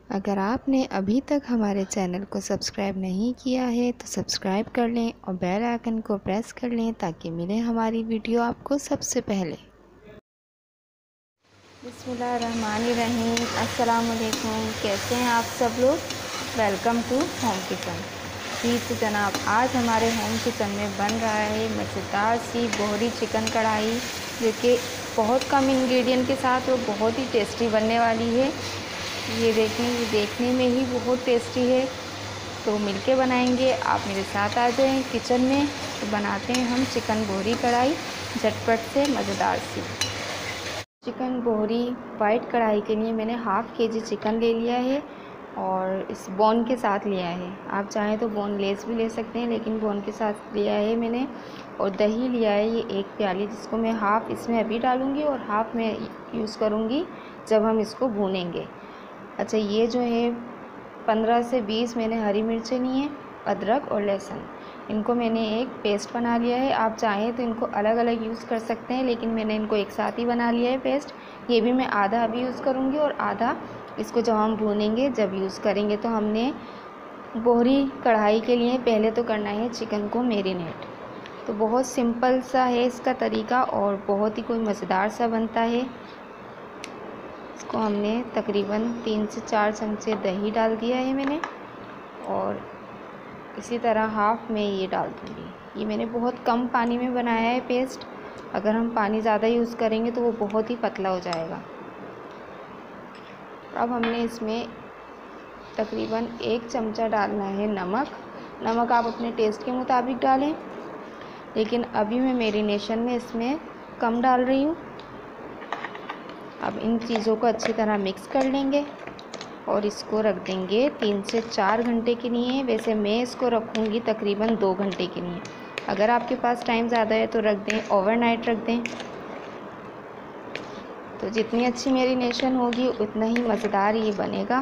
अगर आपने अभी तक हमारे चैनल को सब्सक्राइब नहीं किया है तो सब्सक्राइब कर लें और बेल आइकन को प्रेस कर लें ताकि मिले हमारी वीडियो आपको सबसे पहले। बिस्मिल्लाहिर्रहमानिर्रहीम। अस्सलाम वालेकुम। कैसे हैं आप सब लोग? Welcome to home kitchen. जी तो जनाब, आज हमारे होम किचन में बन रहा है मज़ेदार सी बोहरी चिकन कढ़ाई, जो कि बहुत कम इंग्रेडिएंट के साथ वो बहुत ही टेस्टी बनने वाली है। ये देखने में ही बहुत टेस्टी है, तो मिलके बनाएंगे। आप मेरे साथ आ जाएं किचन में, तो बनाते हैं हम चिकन बोहरी कढ़ाई झटपट से मज़ेदार सी। चिकन बोहरी वाइट कढ़ाई के लिए मैंने हाफ़ केजी चिकन ले लिया है और इस बोन के साथ लिया है। आप चाहें तो बोनलेस भी ले सकते हैं, लेकिन बोन के साथ लिया है मैंने। और दही लिया है ये 1 प्याली, जिसको मैं हाफ़ इसमें अभी डालूँगी और हाफ़ मैं यूज़ करूँगी जब हम इसको भूनेंगे। अच्छा, ये जो है 15 से 20 मैंने हरी मिर्चें ली हैं, अदरक और लहसुन, इनको मैंने एक पेस्ट बना लिया है। आप चाहें तो इनको अलग अलग यूज़ कर सकते हैं, लेकिन मैंने इनको एक साथ ही बना लिया है पेस्ट। ये भी मैं आधा अभी यूज़ करूँगी और आधा इसको जब हम भूनेंगे जब यूज़ करेंगे। तो हमने बोहरी कढ़ाई के लिए पहले तो करना है चिकन को मैरिनेट। तो बहुत सिंपल सा है इसका तरीका और बहुत ही कोई मज़ेदार सा बनता है। इसको हमने तकरीबन 3 से 4 चमचे दही डाल दिया है मैंने, और इसी तरह हाफ़ में ये डाल दूँगी। ये मैंने बहुत कम पानी में बनाया है पेस्ट। अगर हम पानी ज़्यादा यूज़ करेंगे तो वो बहुत ही पतला हो जाएगा। अब हमने इसमें तकरीबन 1 चमचा डालना है नमक। नमक आप अपने टेस्ट के मुताबिक डालें, लेकिन अभी मैं मैरिनेशन में इसमें कम डाल रही हूँ। अब इन चीज़ों को अच्छी तरह मिक्स कर लेंगे और इसको रख देंगे 3 से 4 घंटे के लिए। वैसे मैं इसको रखूँगी तकरीबन 2 घंटे के लिए। अगर आपके पास टाइम ज़्यादा है तो रख दें, ओवरनाइट रख दें। तो जितनी अच्छी मैरिनेशन होगी उतना ही मज़ेदार ये बनेगा।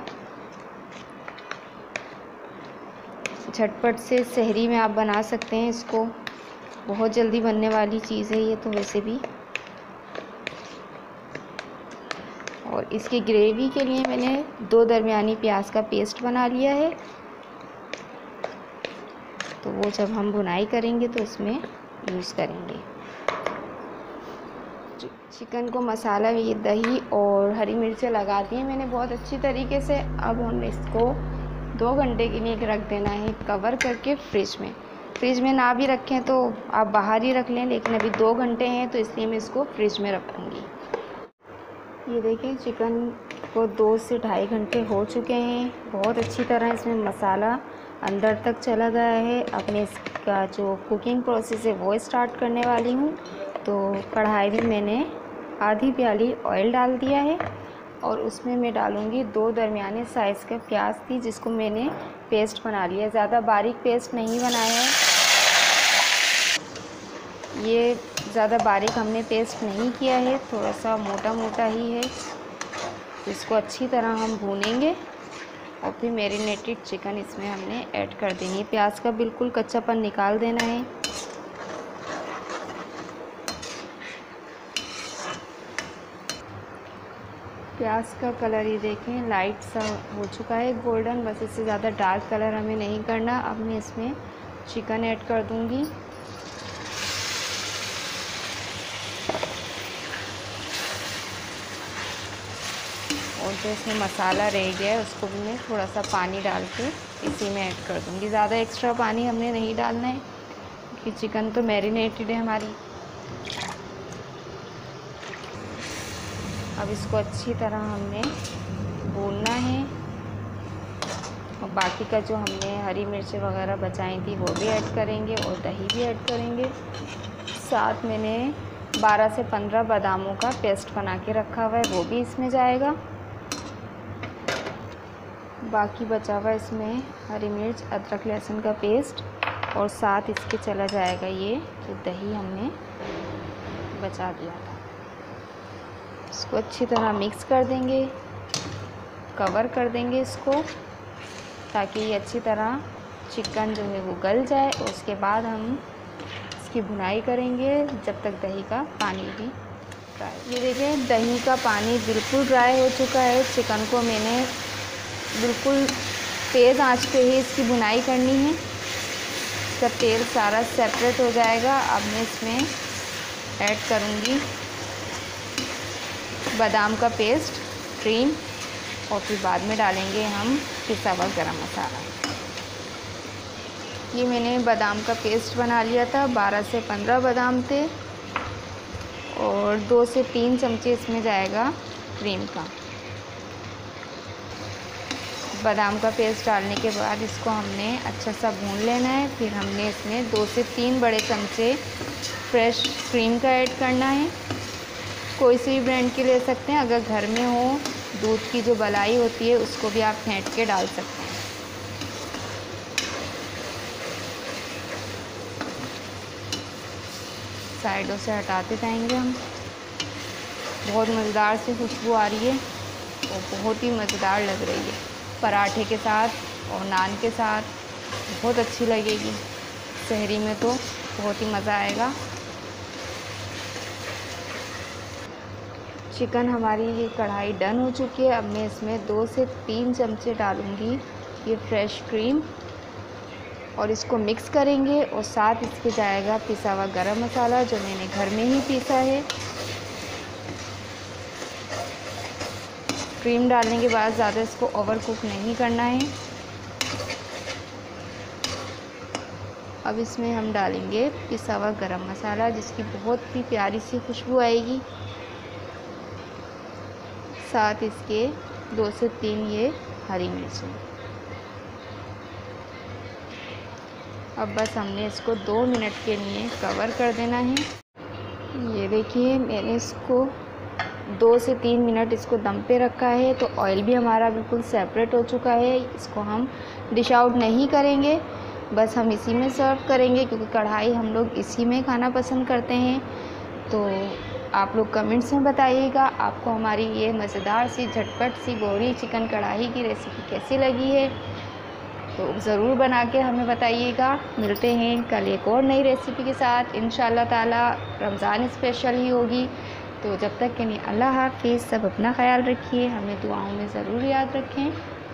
झटपट से सहरी में आप बना सकते हैं इसको, बहुत जल्दी बनने वाली चीज़ है ये तो वैसे भी। और इसकी ग्रेवी के लिए मैंने 2 दरमियानी प्याज का पेस्ट बना लिया है, तो वो जब हम भुनाई करेंगे तो इसमें यूज़ करेंगे। चिकन को मसाला, ये दही और हरी मिर्चें लगा दी हैं मैंने बहुत अच्छी तरीके से। अब हम इसको 2 घंटे के लिए रख देना है कवर करके फ्रिज में ना भी रखें तो आप बाहर ही रख लें, लेकिन अभी 2 घंटे हैं तो इसलिए मैं इसको फ्रिज में रखूँगी। ये देखिए, चिकन को 2 से ढाई घंटे हो चुके हैं। बहुत अच्छी तरह इसमें मसाला अंदर तक चला गया है। अब मैं इसका जो कुकिंग प्रोसेस है वो स्टार्ट करने वाली हूँ। तो कढ़ाई में मैंने आधी प्याली ऑयल डाल दिया है और उसमें मैं डालूँगी 2 दरमियाने साइज़ का प्याज थी, जिसको मैंने पेस्ट बना लिया। ज़्यादा बारीक पेस्ट नहीं बनाया है, ये ज़्यादा बारीक हमने पेस्ट नहीं किया है, थोड़ा सा मोटा मोटा ही है। तो इसको अच्छी तरह हम भूनेंगे और फिर मैरिनेटेड चिकन इसमें हमने ऐड कर देनी है। प्याज का बिल्कुल कच्चापन निकाल देना है। प्याज का कलर ये देखें लाइट सा हो चुका है, गोल्डन। बस इससे ज़्यादा डार्क कलर हमें नहीं करना। अब मैं इसमें चिकन ऐड कर दूँगी। और जो इसमें मसाला रह गया है उसको भी मैं थोड़ा सा पानी डाल के इसी में ऐड कर दूँगी। ज़्यादा एक्स्ट्रा पानी हमने नहीं डालना है क्योंकि चिकन तो मैरिनेटेड है हमारी। अब इसको अच्छी तरह हमने भूनना है और बाकी का जो हमने हरी मिर्चें वगैरह बचाई थी वो भी ऐड करेंगे और दही भी ऐड करेंगे। साथ मैंने 12 से 15 बादामों का पेस्ट बना के रखा हुआ है, वो भी इसमें जाएगा। बाकी बचा हुआ इसमें हरी मिर्च, अदरक, लहसुन का पेस्ट, और साथ इसके चला जाएगा ये जो दही हमने बचा दिया था। इसको अच्छी तरह मिक्स कर देंगे, कवर कर देंगे इसको, ताकि ये अच्छी तरह चिकन जो है वो गल जाए। और उसके बाद हम इसकी भुनाई करेंगे जब तक दही का पानी भी ड्राई। ये देखिए, दही का पानी बिल्कुल ड्राई हो चुका है। चिकन को मैंने बिल्कुल तेज़ आंच पे ही इसकी भुनाई करनी है। इसका तेल सारा सेपरेट हो जाएगा। अब मैं इसमें ऐड करूँगी बादाम का पेस्ट, क्रीम, और फिर बाद में डालेंगे हम पिसा हुआ गरम मसाला। ये मैंने बादाम का पेस्ट बना लिया था, 12 से 15 बादाम थे, और 2 से 3 चमचे इसमें जाएगा क्रीम का। बादाम का पेस्ट डालने के बाद इसको हमने अच्छा सा भून लेना है। फिर हमने इसमें 2 से 3 बड़े चमचे फ्रेश क्रीम का ऐड करना है। कोई सी भी ब्रांड की ले सकते हैं। अगर घर में हो, दूध की जो मलाई होती है उसको भी आप फेंट के डाल सकते हैं। साइडों से हटाते जाएंगे हम। बहुत मज़ेदार सी खुशबू आ रही है और बहुत ही मज़ेदार लग रही है। पराठे के साथ और नान के साथ बहुत अच्छी लगेगी। सहरी में तो बहुत ही मज़ा आएगा। चिकन हमारी ये कढ़ाई डन हो चुकी है। अब मैं इसमें 2 से 3 चमचे डालूँगी ये फ्रेश क्रीम, और इसको मिक्स करेंगे। और साथ इसके जाएगा पिसा हुआ गरम मसाला जो मैंने घर में ही पीसा है। क्रीम डालने के बाद ज़्यादा इसको ओवर कुक नहीं करना है। अब इसमें हम डालेंगे पिसा हुआ गरम मसाला, जिसकी बहुत ही प्यारी सी खुशबू आएगी। साथ इसके 2 से 3 ये हरी मिर्चें। अब बस हमने इसको 2 मिनट के लिए कवर कर देना है। ये देखिए मैंने इसको 2 से 3 मिनट इसको दम पे रखा है। तो ऑयल भी हमारा बिल्कुल सेपरेट हो चुका है। इसको हम डिश आउट नहीं करेंगे, बस हम इसी में सर्व करेंगे, क्योंकि कढ़ाई हम लोग इसी में खाना पसंद करते हैं। तो आप लोग कमेंट्स में बताइएगा आपको हमारी ये मज़ेदार सी झटपट सी बोहरी चिकन कढ़ाई की रेसिपी कैसी लगी है। तो ज़रूर बना के हमें बताइएगा। मिलते हैं कल एक और नई रेसिपी के साथ इंशाअल्लाह ताला। रमज़ान स्पेशल ही होगी। तो जब तक के लिए अल्लाह हाफ़िज़। सब अपना ख्याल रखिए, हमें दुआओं में ज़रूर याद रखें।